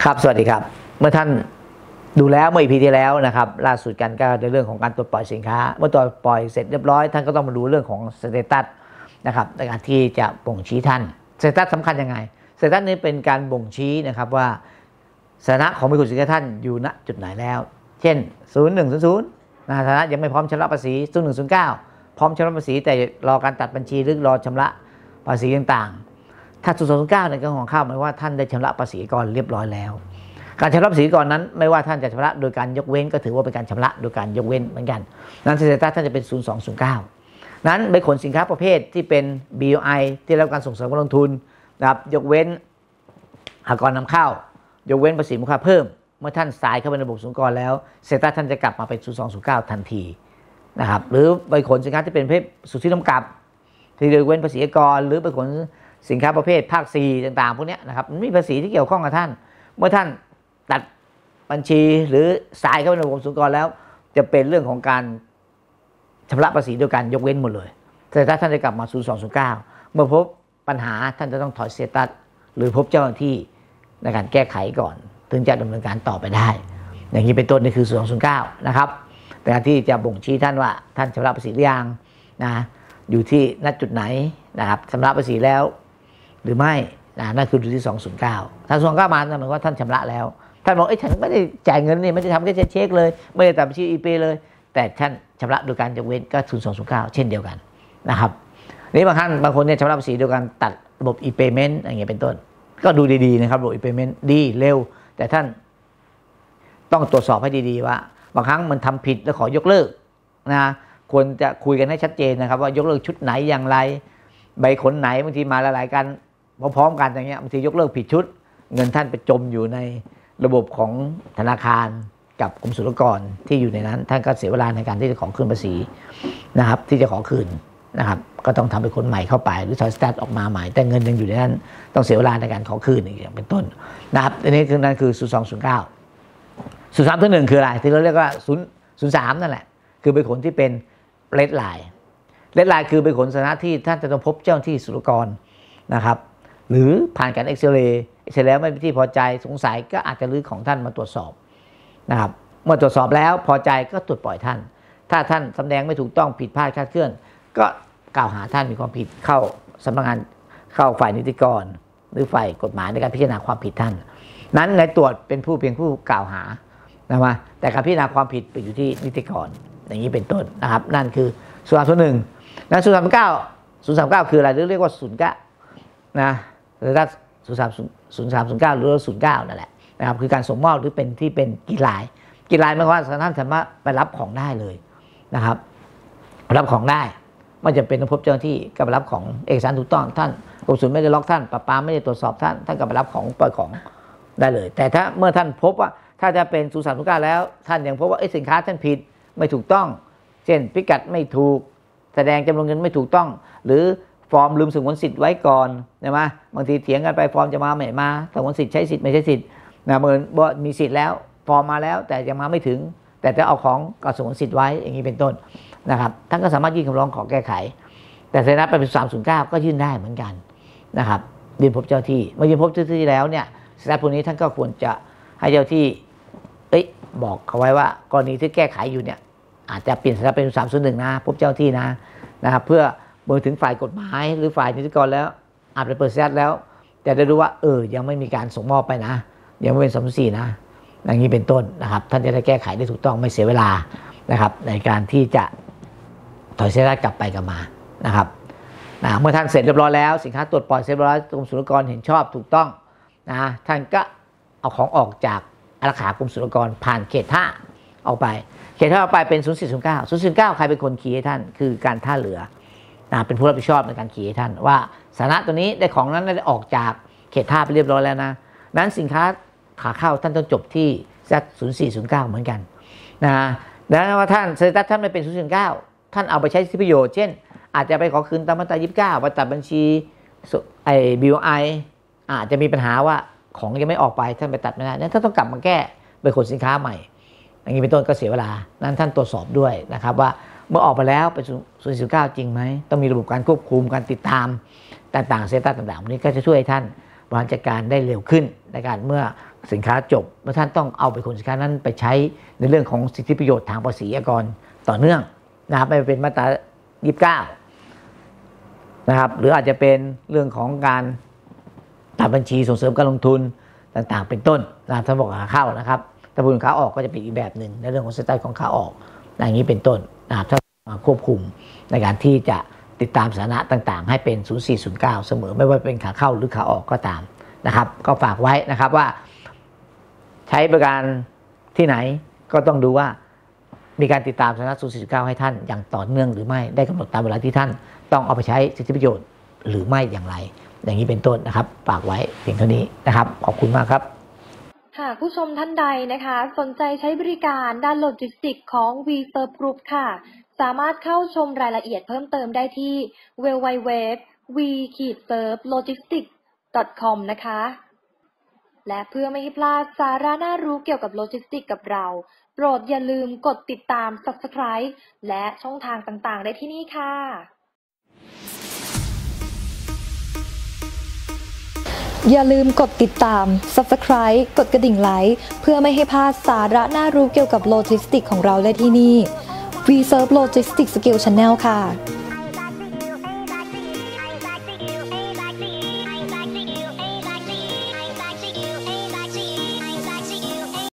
ครับสวัสดีครับเมื่อท่านดูแล้วเมื่อ EP ที่แล้วนะครับล่าสุดกันก็ในเรื่องของการตรวจปล่อยสินค้าเมื่อตรวจปล่อยเสร็จเรียบร้อยท่านก็ต้องมาดูเรื่องของสเตตัสนะครับในการที่จะบ่งชี้ท่านสเตตัสสำคัญยังไงสเตตัสนี้เป็นการบ่งชี้นะครับว่าสถานะของบริษัทสินค้าท่านอยู่ณจุดไหนแล้วเช่น0100นะสถานะยังไม่พร้อมชำระภาษี0109พร้อมชำระภาษีแต่รอการตัดบัญชีหรือรอชำระภาษีต่างๆถ้า0209ในกรณีของข้าวหมายว่าท่านได้ชำระภาษีก่อนเรียบร้อยแล้วการชำระภาษีก่อนนั้นไม่ว่าท่านจะชำระโดยการยกเว้นก็ถือว่าเป็นการชำระโดยการยกเว้นเหมือนกันนั้นสเตตัสท่านจะเป็น0209นั้นไปขนสินค้าประเภทที่เป็น BOI ที่ได้รับการส่งเสริมการลงทุนนะครับยกเว้นหากรนำเข้ายกเว้นภาษีมูลค่าเพิ่มเมื่อท่านสายเข้าไปในระบบศุลกากรแล้วสเตตัสท่านจะกลับมาเป็น0209ทันทีนะครับหรือไปขนสินค้าที่เป็นประเภทสุทธิกำกับที่ยกเว้นภาษีกรหรือไปขนสินค้าประเภทภาค 4 ต่างๆพวกนี้นะครับมันมีภาษีที่เกี่ยวข้องกับท่านเมื่อท่านตัดบัญชีหรือสายเข้าไปในระบบศุลกากรแล้วจะเป็นเรื่องของการชำระภาษีโดยการยกเว้นหมดเลยแต่ถ้าท่านจะกลับมา0209เมื่อพบปัญหาท่านจะต้องถอยสเตตัสหรือพบเจ้าหน้าที่ในการแก้ไขก่อนถึงจะดำเนินการต่อไปได้อย่างนี้เป็นต้นนี่คือ0209นะครับเป็นการที่จะบ่งชี้ท่านว่าท่านชำระภาษีหรือยังนะอยู่ที่ณจุดไหนนะครับชำระภาษีแล้วหรือไม่นั่นคือดูที่209ถ้า209มาหมายว่าท่านชำระแล้วท่านบอกฉันไม่ได้จ่ายเงินนี่ไม่ได้ทำแค่เช็คเลยไม่ได้ตัดบัญชีอีเปเลยแต่ท่านชำระโดยการยกเว้นก็0209เช่นเดียวกันนะครับนี่บางคนเนี่ยชำระภาษีโดยการตัดระบบ e-payment อย่างเงี้ยเป็นต้นก็ดูดีๆนะครับระบบ e-payment ดีเร็วแต่ท่านต้องตรวจสอบให้ดีๆว่าบางครั้งมันทำผิดแล้วขอยกเลิกนะควรจะคุยกันให้ชัดเจนนะครับว่ายกเลิกชุดไหนอย่างไรใบขนไหนบางทีมาหลายๆกันพร้อมๆกันอย่างเงี้ยบางทียกเลิกผิดชุดเงินท่านไปจมอยู่ในระบบของธนาคารกับกรมศุลกากรที่อยู่ในนั้นท่านก็เสียเวลาในการที่จะขอคืนภาษีนะครับที่จะขอคืนนะครับก็ต้องทำเป็นคนใหม่เข้าไปหรือถอยสตาร์ทออกมาใหม่แต่เงินยังอยู่ในนั้นต้องเสียเวลาในการขอคืนอย่างเป็นต้นนะครับอันนี้คือนั่นคือ0209 03-1คืออะไรที่เราเรียกว่า03นั่นแหละคือไปขนที่เป็นเรดไลน์คือไปขนสถานะที่ท่านจะต้องพบเจ้าหน้าที่ศุลกากรนะครับหรือผ่านการเอ็กซเรย์แล้วไม่เป็นที่พอใจสงสัยก็อาจจะรื้อของท่านมาตรวจสอบนะครับเมื่อตรวจสอบแล้วพอใจก็ตรวจปล่อยท่านถ้าท่านแสดงไม่ถูกต้องผิดพลาดคลาดเคลื่อนก็กล่าวหาท่านมีความผิดเข้าสำนักงานเข้าฝ่ายนิติกรหรือฝ่ายกฎหมายในการพิจารณาความผิดท่านนั้นในตรวจเป็นเพียงผู้กล่าวหานะมาแต่การพิจารณาความผิดไปอยู่ที่นิติกรอย่างนี้เป็นต้นนะครับนั่นคือ03-1นั้น03-9คืออะไรเรียกว่า09นะหรือถ้า03-09หรือ09นั่นแหละนะครับคือการส่งมอบหรือเป็นที่เป็นกี่ลายหมายความว่าท่านสามารถไปรับของได้เลยนะครับรับของได้ไม่จำเป็นต้องพบเจ้าหน้าที่ก็ไปรับของเอกสารถูกต้องท่านกรมศุลไม่ได้ล็อกท่านประปาไม่ได้ตรวจสอบท่านก็ไปรับของปล่อยของได้เลยแต่ถ้าเมื่อท่านพบว่าถ้าจะเป็น03-09แล้วท่านยังพบว่าสินค้าท่านผิดไม่ถูกต้องเช่นพิกัดไม่ถูกแสดงจำนวนเงินไม่ถูกต้องหรือฟอร์มลืมสงวนสิทธิ์ไว้ก่อนใช่ไหมบางทีเถียงกันไปฟอร์มจะมาไม่มาสงวนสิทธิ์ใช้สิทธิ์ไม่ใช้สิทธิ์นะเหมือนว่ามีสิทธิ์แล้วฟอร์มมาแล้วแต่ยังมาไม่ถึงแต่จะเอาของก็สงวนสิทธิ์ไว้อย่างนี้เป็นต้นนะครับท่านก็สามารถยื่นคำร้องขอแก้ไขแต่สถานะเป็น309ก็ยื่นได้เหมือนกันนะครับยื่นพบเจ้าที่เมื่อยื่นพบเจ้าที่แล้วเนี่ยสถานะพวกนี้ท่านก็ควรจะให้เจ้าที่บอกเขาไว้ว่ากรณีที่แก้ไขอยู่เนี่ยอาจจะเปลี่ยนสถานะเป็น301นะพบเจ้าที่นะครับเพื่อเมื่อถึงฝ่ายกฎหมายหรือฝ่ายนิติกรแล้วอาจจะเปิดแซดแล้วจะได้รู้ว่ายังไม่มีการส่งมอบไปนะยังไม่เป็น304นะอย่างนี้เป็นต้นนะครับท่านจะได้แก้ไขได้ถูกต้องไม่เสียเวลานะครับในการที่จะถอยเซตกลับไปกลับมานะครับเมื่อท่านเสร็จเรียบร้อยแล้วสินค้าตรวจปล่อยเสร็จเรียบร้อยกรมศุลกากรเห็นชอบถูกต้องนะท่านก็เอาของออกจากอารักขากรมศุลกากรผ่านเขตท่าออกไปเขตท่าออกไปเป็น0409ใครเป็นคนขี่ให้ท่านคือการท่าเรือเป็นผู้รับผิดชอบในการขี่ให้ท่านว่าสถานะตัวนี้ได้ของนั้นได้ออกจากเขตท่าไปเรียบร้อยแล้วนะนั้นสินค้าขาเข้าท่านต้องจบที่0409เหมือนกันแล้วว่าท่านสเตตัสท่านไม่เป็น0409ท่านเอาไปใช้ที่ประโยชน์เช่นอาจจะไปขอคืนตามมาตรา29ไปตัดบัญชีBOI อาจจะมีปัญหาว่าของยังไม่ออกไปท่านไปตัดไม่ได้นั้นท่านต้องกลับมาแก้ไปขนสินค้าใหม่อย่างนี้เป็นต้นก็เสียเวลานั้นท่านตรวจสอบด้วยนะครับว่าเมื่อออกไปแล้วเป็น0409จริงไหมต้องมีระบบการควบคุมการติดตามต่างๆเซตต่างๆนี้ก็จะช่วยให้ท่านบริหารจัดการได้เร็วขึ้นในการเมื่อสินค้าจบเมื่อท่านต้องเอาไปขนสินค้านั้นไปใช้ในเรื่องของสิทธิประโยชน์ทางภาษีอากรต่อเนื่องนะครับไม่เป็นมาตรา29นะครับหรืออาจจะเป็นเรื่องของการตัดบัญชีส่งเสริมการลงทุนต่างๆเป็นต้นนะท่านบอกขาเข้านะครับถ้าพูดถึงขาออกก็จะเป็นอีกแบบหนึ่งในเรื่องของสไตล์ของขาออกอย่างนี้เป็นต้นนะครับถ้าควบคุมในการที่จะติดตามสถานะต่างๆให้เป็น 0409 เสมอไม่ว่าเป็นขาเข้าหรือขาออกก็ตามนะครับก็ฝากไว้นะครับว่าใช้บริการที่ไหนก็ต้องดูว่ามีการติดตามสถานะ 0409 ให้ท่านอย่างต่อเนื่องหรือไม่ได้กำหนดตามเวลาที่ท่านต้องเอาไปใช้สิทธิประโยชน์หรือไม่อย่างไรอย่างนี้เป็นต้นนะครับฝากไว้เพียงเท่านี้นะครับขอบคุณมากครับหากผู้ชมท่านใดนะคะสนใจใช้บริการด้านโลจิสติกของ V-Serve Group ค่ะสามารถเข้าชมรายละเอียดเพิ่มเติมได้ที่ www.v-servelogistics.com นะคะและเพื่อไม่ให้พลาดสาระน่ารู้เกี่ยวกับโลจิสติกกับเราโปรดอย่าลืมกดติดตาม Subscribe และช่องทางต่างๆได้ที่นี่ค่ะอย่าลืมกดติดตาม Subscribe กดกระดิ่งไลค์เพื่อไม่ให้พลาดสาระน่ารู้เกี่ยวกับโลจิสติกของเราได้ที่นี่ V-Serve Logistics Skill Channel ค่ะ